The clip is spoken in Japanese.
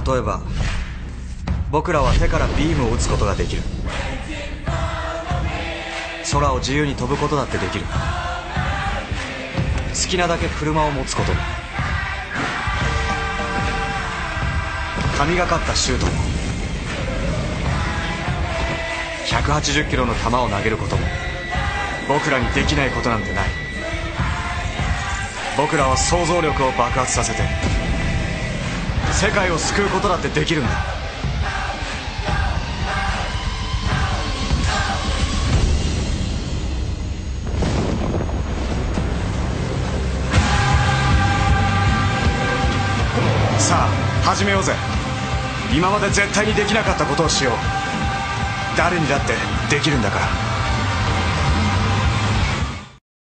例えば僕らは手からビームを撃つことができる。空を自由に飛ぶことだってできる。好きなだけ車を持つことも、神がかったシュートも、180キロの球を投げることも僕らにできないことなんてない。僕らは想像力を爆発させて世界を救うことだってできるんだ。さあ始めようぜ。今まで絶対にできなかったことをしよう。誰にだってできるんだから。